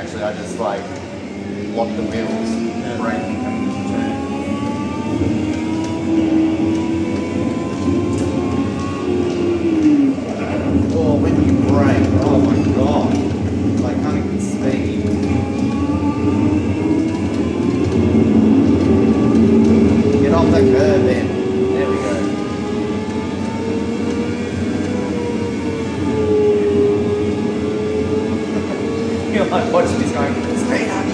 actually. I just like lock the wheels, brake and come into turn. Oh, when you brake, oh my god, like can't even speed. Get off the curb then. There we go. You're like watching this going, speed up.